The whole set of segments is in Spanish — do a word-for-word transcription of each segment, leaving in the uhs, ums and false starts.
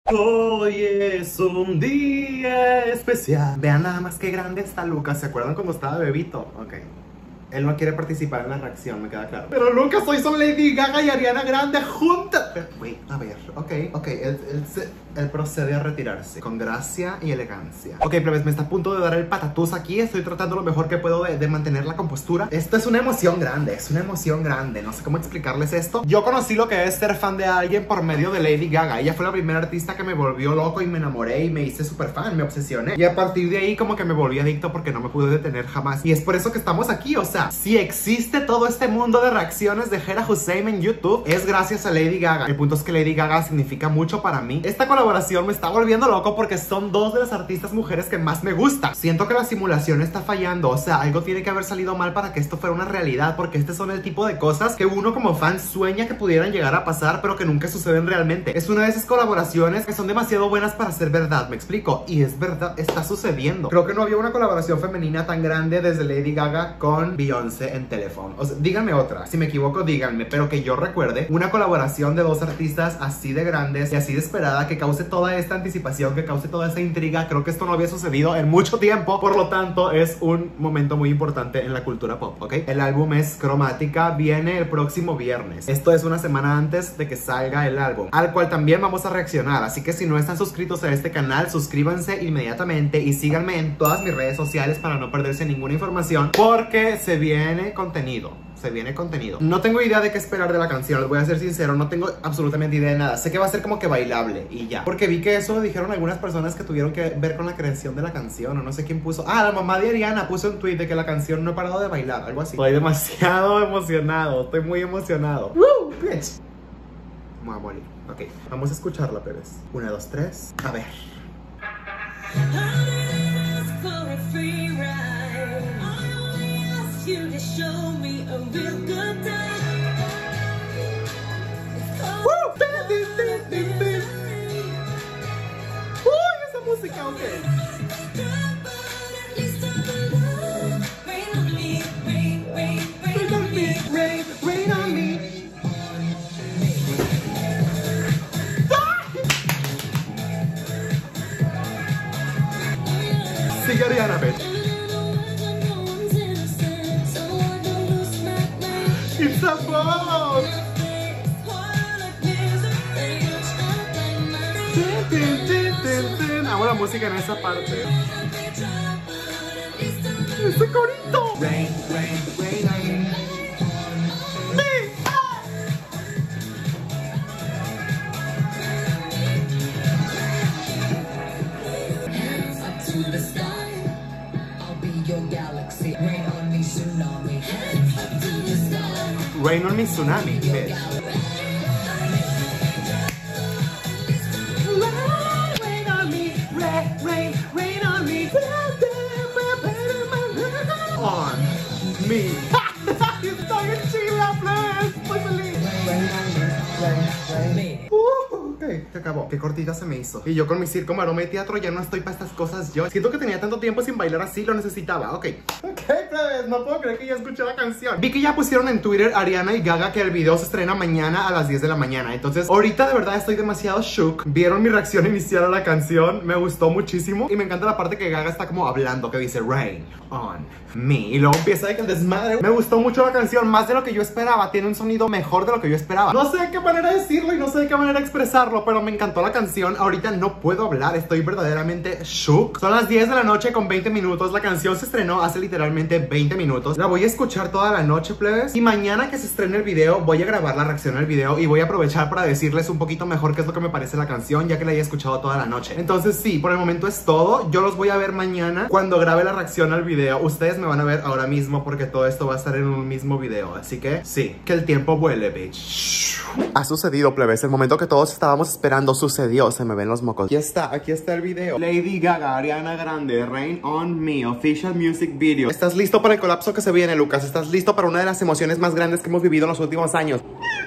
Hoy es un día especial. Vean nada más que grande está Lucas. ¿Se acuerdan cuando estaba bebito? Ok. Él no quiere participar en la reacción, me queda claro. Pero Lucas, hoy son Lady Gaga y Ariana Grande juntas. Wait, a ver, ok, ok. Él, él, se, él procede a retirarse con gracia y elegancia. Ok, plebes, me está a punto de dar el patatús aquí. Estoy tratando lo mejor que puedo de, de mantener la compostura. Esto es una emoción grande, es una emoción grande. No sé cómo explicarles esto. Yo conocí lo que es ser fan de alguien por medio de Lady Gaga. Ella fue la primera artista que me volvió loco y me enamoré y me hice súper fan, me obsesioné. Y a partir de ahí como que me volví adicto porque no me pude detener jamás. Y es por eso que estamos aquí, o sea, si existe todo este mundo de reacciones de Hera Hussein en YouTube, es gracias a Lady Gaga. El punto es que Lady Gaga significa mucho para mí. Esta colaboración me está volviendo loco porque son dos de las artistas mujeres que más me gustan. Siento que la simulación está fallando, o sea, algo tiene que haber salido mal para que esto fuera una realidad, porque este son el tipo de cosas que uno como fan sueña que pudieran llegar a pasar, pero que nunca suceden realmente. Es una de esas colaboraciones que son demasiado buenas para ser verdad, me explico, y es verdad, está sucediendo. Creo que no había una colaboración femenina tan grande desde Lady Gaga con Beyoncé en teléfono. O sea, díganme otra, si me equivoco díganme, pero que yo recuerde una colaboración de dos artistas así de grandes y así de esperada, que cause toda esta anticipación, que cause toda esa intriga. Creo que esto no había sucedido en mucho tiempo, por lo tanto es un momento muy importante en la cultura pop, ¿ok? El álbum es Cromática, viene el próximo viernes. Esto es una semana antes de que salga el álbum, al cual también vamos a reaccionar, así que si no están suscritos a este canal, suscríbanse inmediatamente y síganme en todas mis redes sociales para no perderse ninguna información, porque se viene contenido, se viene contenido. No tengo idea de qué esperar de la canción, les voy a ser sincero, no tengo absolutamente idea de nada. Sé que va a ser como que bailable y ya, porque vi que eso dijeron algunas personas que tuvieron que ver con la creación de la canción, o no sé quién puso. Ah, la mamá de Ariana puso un tweet de que la canción no ha parado de bailar, algo así. Estoy demasiado emocionado, estoy muy emocionado. ¡Woo! Bitch. Me voy a morir. Ok, vamos a escucharla, Pérez. Una, dos, tres. A ver. You to show me a real good time. Woo! Uy, esa música, ok. Rain on me, rain, rain, rain on me, rain, rain on me. Sigue Ariana, bitch. It's a boat. Amo la música en esa parte. Ese corito. Rain, rain, rain on me. To the sky, I'll be your galaxy. Rain on me, tsunami. Rain on me, tsunami, bitch. Rain on me, rain, rain, rain on me. On me. Estoy en Chile, please. Estoy feliz. Rain on me, rain, rain. Uh, ok, se acabó. Qué cortita se me hizo. Y yo con mi circo, maroma y teatro ya no estoy para estas cosas. Yo siento que tenía tanto tiempo sin bailar así, lo necesitaba. Ok. Ok, plebes, no puedo creer que ya escuché la canción. Vi que ya pusieron en Twitter Ariana y Gaga que el video se estrena mañana a las diez de la mañana. Entonces, ahorita de verdad estoy demasiado shook. Vieron mi reacción inicial a la canción, me gustó muchísimo. Y me encanta la parte que Gaga está como hablando, que dice Rain on me. Y luego empieza de que el desmadre. Me gustó mucho la canción, más de lo que yo esperaba. Tiene un sonido mejor de lo que yo esperaba. No sé de qué manera decirlo y no sé de qué manera expresarlo, pero me encantó la canción. Ahorita no puedo hablar, estoy verdaderamente shook. Son las diez de la noche con veinte minutos. La canción se estrenó hace literalmente veinte minutos. La voy a escuchar toda la noche, plebes. Y mañana que se estrene el video, voy a grabar la reacción al video y voy a aprovechar para decirles un poquito mejor qué es lo que me parece la canción, ya que la haya escuchado toda la noche. Entonces sí, por el momento es todo. Yo los voy a ver mañana cuando grabe la reacción al video. Ustedes me van a ver ahora mismo porque todo esto va a estar en un mismo video. Así que sí, que el tiempo vuele, bitch. Ha sucedido, plebes. El momento que todos estábamos esperando sucedió. Se me ven los mocos. Aquí está, aquí está el video. Lady Gaga, Ariana Grande, Rain on Me, Official Music Video. ¿Estás listo para el colapso que se viene, Lucas? ¿Estás listo para una de las emociones más grandes que hemos vivido en los últimos años?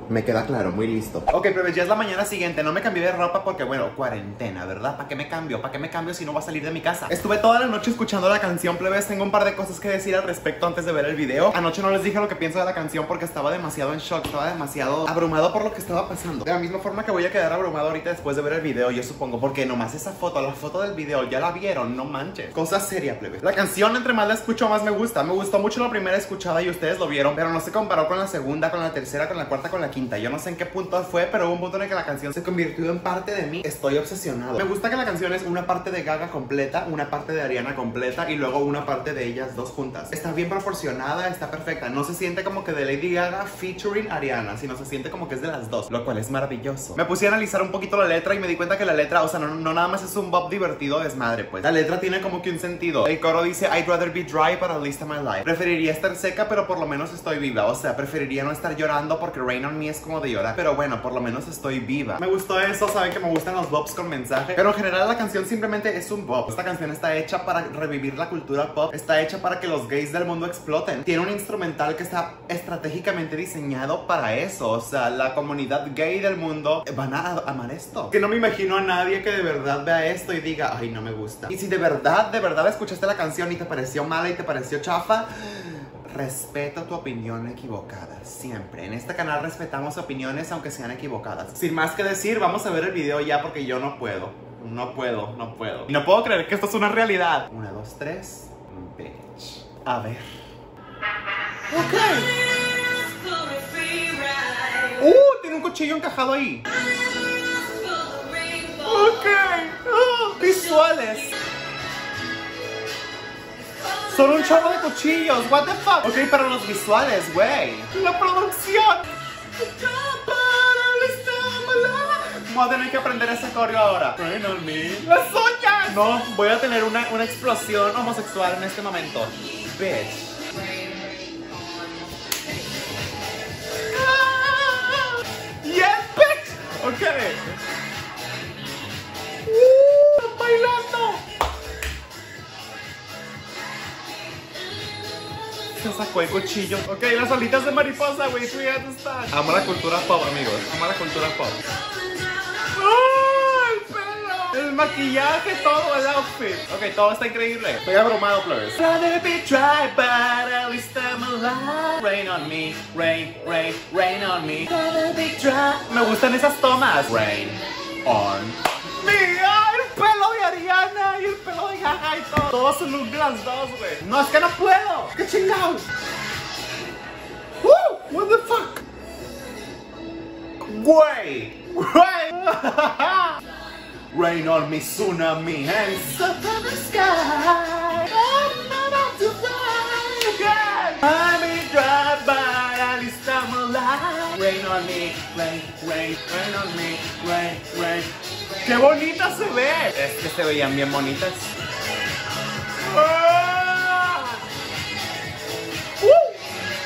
Me queda claro, muy listo. Ok, pero ya es la mañana siguiente. No me cambié de ropa porque, bueno, cuarentena, ¿verdad? ¿Para qué me cambio? ¿Para qué me cambio si no voy a salir de mi casa? Estuve toda la noche escuchando la canción, plebes. Tengo un par de cosas que decir al respecto antes de ver el video. Anoche no les dije lo que pienso de la canción porque estaba demasiado en shock. Estaba demasiado abrumado por lo que estaba pasando. De la misma forma que voy a quedar abrumado ahorita después de ver el video, yo supongo. Porque nomás esa foto, la foto del video, ya la vieron, no manches. Cosa seria, plebes. La canción, entre más la escucho, más me gusta. Me gustó mucho la primera escuchada y ustedes lo vieron, pero no se comparó con la segunda, con la tercera, con la cuarta, con la quinta. Yo no sé en qué punto fue, pero hubo un punto en el que la canción se convirtió en parte de mí. Estoy obsesionado. Me gusta que la canción es una parte de Gaga completa, una parte de Ariana completa y luego una parte de ellas dos juntas. Está bien proporcionada, está perfecta. No se siente como que de Lady Gaga featuring Ariana, sino se siente como que es de las dos, lo cual es maravilloso. Me puse a analizar un poquito la letra y me di cuenta que la letra, o sea, no, no nada más es un bop divertido desmadre, pues. La letra tiene como que un sentido. El coro dice, I'd rather be dry but at least in my life. Preferiría estar seca, pero por lo menos estoy viva. O sea, preferiría no estar llorando porque Rain on Me es como de llorar. Pero bueno, por lo menos estoy viva. Me gustó eso, saben que me gustan los bops con mensaje. Pero en general la canción simplemente es un bop. Esta canción está hecha para revivir la cultura pop. Está hecha para que los gays del mundo exploten. Tiene un instrumental que está estratégicamente diseñado para eso. O sea, la comunidad gay del mundo van a amar esto. Que no me imagino a nadie que de verdad vea esto y diga, ay, no me gusta. Y si de verdad, de verdad escuchaste la canción y te pareció mala y te pareció chafa, respeto tu opinión equivocada, siempre. En este canal respetamos opiniones aunque sean equivocadas. Sin más que decir, vamos a ver el video ya porque yo no puedo. No puedo, no puedo. Y no puedo creer que esto es una realidad. Una, dos, tres. Bitch. A ver. Ok. Uh, tiene un cuchillo encajado ahí. Ok. Uh, visuales. Son un chorro de cuchillos, what the fuck. Ok, pero los visuales, güey. La producción. Voy a tener que aprender ese coreo ahora. Rain on me. ¡Las uñas! No, voy a tener una, una explosión homosexual en este momento. Bitch. Ah, yes, bitch. Ok. Uh, ¡están bailando! Se sacó el cuchillo. Ok, las alitas de mariposa, güey. ¿Tú ya estás? Amo la cultura pop, amigos. Amo la cultura pop. ¡Oh, el pelo! El maquillaje, todo, el outfit. Ok, todo está increíble. Estoy abrumado, plebes. Rather be dry, but at least I'm alive. Rain on me, rain, rain, rain on me. Rather be dry. Me gustan esas tomas. Rain on me. El pelo de Ariana y el pelo de Gaga y todo. Todo su look de las dos, güey. No, es que no puedo. ¡Qué chingados! ¡Woo! What the fuck? Güey. Güey. Rain on me, tsunami, and stuff in the sky. I'm not out to fly again. I'm in dry, but at least I'm alive. Rain on me, rain, rain, rain on me, rain, rain. ¡Qué bonita se ve! Es que se veían bien bonitas. ¡Ah! ¡Uh!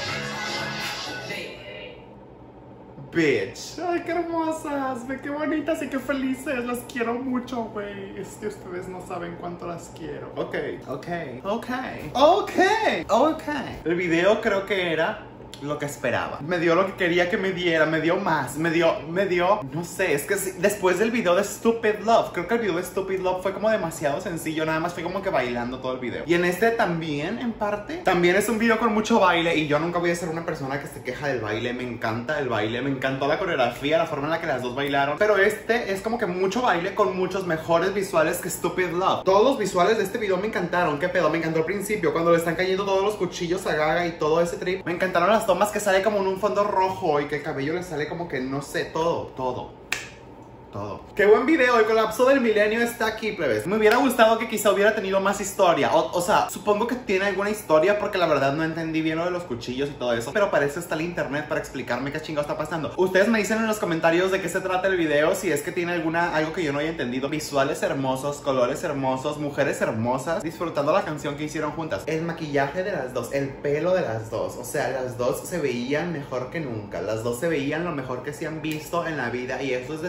Bitch. Ay, qué hermosas. Ve qué bonitas y qué felices. Las quiero mucho, güey. Es que ustedes no saben cuánto las quiero. Ok, ok, ok, ok, ok. El video creo que era lo que esperaba. Me dio lo que quería que me diera. Me dio más. Me dio, me dio, no sé, es que sí, después del video de Stupid Love, creo que el video de Stupid Love fue como demasiado sencillo. Nada más fue como que bailando todo el video. Y en este también, en parte, también es un video con mucho baile. Y yo nunca voy a ser una persona que se queja del baile. Me encanta el baile, me encantó la coreografía, la forma en la que las dos bailaron. Pero este es como que mucho baile con muchos mejores visuales que Stupid Love. Todos los visuales de este video me encantaron. ¿Qué pedo? Me encantó al principio, cuando le están cayendo todos los cuchillos a Gaga y todo ese trip. Me encantaron las tomas que sale como en un fondo rojo y que el cabello le sale como que, no sé, todo, todo. Todo. Qué buen video, el colapso del milenio está aquí, plebes. Me hubiera gustado que quizá hubiera tenido más historia. O, o sea, supongo que tiene alguna historia porque la verdad no entendí bien lo de los cuchillos y todo eso. Pero para eso está el internet, para explicarme qué chingado está pasando. Ustedes me dicen en los comentarios de qué se trata el video, si es que tiene alguna, algo que yo no haya entendido. Visuales hermosos, colores hermosos, mujeres hermosas, disfrutando la canción que hicieron juntas. El maquillaje de las dos, el pelo de las dos. O sea, las dos se veían mejor que nunca. Las dos se veían lo mejor que se han visto en la vida. Y eso es decir mucho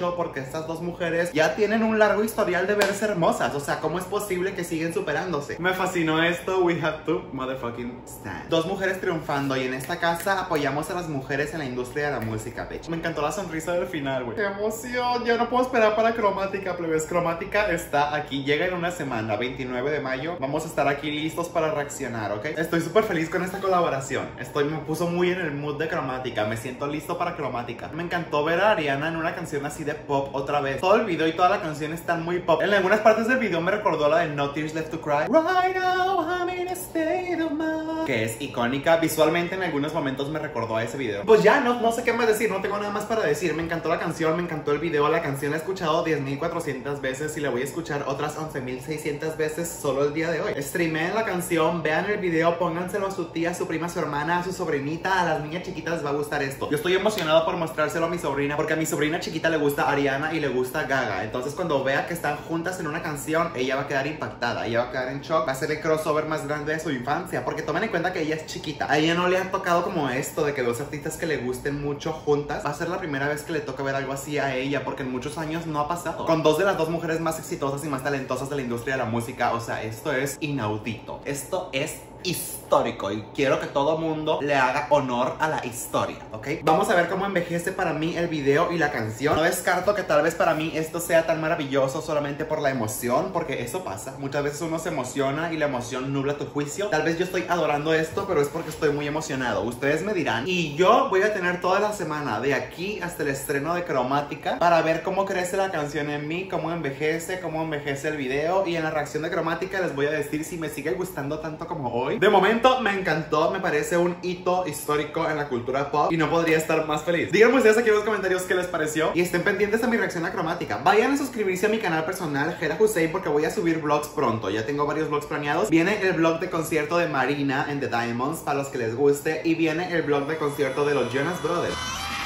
mucho porque estas dos mujeres ya tienen un largo historial de verse hermosas. O sea, ¿cómo es posible que siguen superándose? Me fascinó esto. We have to motherfucking stand. Dos mujeres triunfando, y en esta casa apoyamos a las mujeres en la industria de la música, bitch. Me encantó la sonrisa del final, güey. ¡Qué emoción! Ya no puedo esperar para Cromática, plebes. Cromática está aquí. Llega en una semana, veintinueve de mayo. Vamos a estar aquí listos para reaccionar, ¿ok? Estoy súper feliz con esta colaboración. Estoy, me puso muy en el mood de Cromática. Me siento listo para Cromática. Me encantó ver a Ariana en una canción así de pop otra vez. Todo el video y toda la canción están muy pop. En algunas partes del video me recordó la de No Tears Left to Cry. Right now I'm in a state of mind, que es icónica. Visualmente en algunos momentos me recordó a ese video. Pues ya, no, no sé qué más decir. No tengo nada más para decir. Me encantó la canción, me encantó el video. La canción la he escuchado diez mil cuatrocientas veces y la voy a escuchar otras once mil seiscientas veces solo el día de hoy. Streameen la canción, vean el video, pónganselo a su tía, a su prima, a su hermana, a su sobrinita, a las niñas chiquitas les va a gustar esto. Yo estoy emocionado por mostrárselo a mi sobrina porque a mi sobrina chiquita le gusta Ariana y le gusta Gaga. Entonces cuando vea que están juntas en una canción, ella va a quedar impactada, ella va a quedar en shock. Va a ser el crossover más grande de su infancia, porque tomen en cuenta que ella es chiquita. A ella no le ha tocado como esto de que dos artistas que le gusten mucho juntas. Va a ser la primera vez que le toca ver algo así a ella, porque en muchos años no ha pasado. Con dos de las dos mujeres más exitosas y más talentosas de la industria de la música. O sea, esto es inaudito. Esto es histórico y quiero que todo mundo le haga honor a la historia, ¿ok? Vamos a ver cómo envejece para mí el video y la canción. No descarto que tal vez para mí esto sea tan maravilloso solamente por la emoción, porque eso pasa. Muchas veces uno se emociona y la emoción nubla tu juicio. Tal vez yo estoy adorando esto, pero es porque estoy muy emocionado. Ustedes me dirán. Y yo voy a tener toda la semana de aquí hasta el estreno de Cromática para ver cómo crece la canción en mí, cómo envejece, cómo envejece el video. Y en la reacción de Cromática les voy a decir si me sigue gustando tanto como hoy. De momento me encantó, me parece un hito histórico en la cultura pop y no podría estar más feliz. Díganme ustedes aquí en los comentarios qué les pareció y estén pendientes de mi reacción a Cromática. Vayan a suscribirse a mi canal personal Jera Hussein porque voy a subir vlogs pronto. Ya tengo varios vlogs planeados. Viene el vlog de concierto de Marina en The Diamonds para los que les guste, y viene el vlog de concierto de los Jonas Brothers.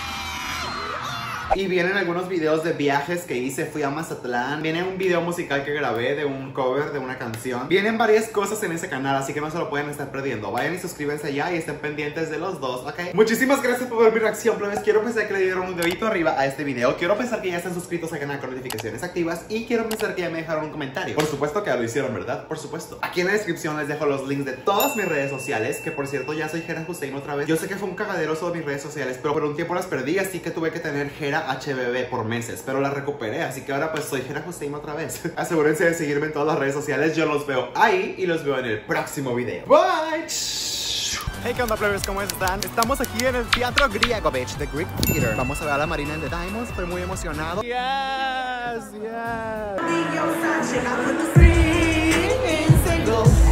Y vienen algunos videos de viajes que hice, fui a Mazatlán. Viene un video musical que grabé de un cover de una canción. Vienen varias cosas en ese canal, así que no se lo pueden estar perdiendo. Vayan y suscríbanse ya y estén pendientes de los dos, ¿ok? Muchísimas gracias por ver mi reacción, plebes. Quiero pensar que le dieron un dedito arriba a este video. Quiero pensar que ya están suscritos al canal con notificaciones activas. Y quiero pensar que ya me dejaron un comentario. Por supuesto que ya lo hicieron, ¿verdad? Por supuesto. Aquí en la descripción les dejo los links de todas mis redes sociales, que por cierto ya soy Jera Hussein otra vez. Yo sé que fue un cagadero sobre mis redes sociales, pero por un tiempo las perdí, así que tuve que tener Jera H B B por meses, pero la recuperé, así que ahora pues soy Jera Hussein otra vez. Asegúrense de seguirme en todas las redes sociales, yo los veo ahí y los veo en el próximo video. Bye. Hey, ¿qué onda, plebes? ¿Cómo están? Estamos aquí en el Teatro Griego, bitch, The Greek Theater. Vamos a ver a la Marina en The Diamonds, estoy muy emocionado. Yes, yes.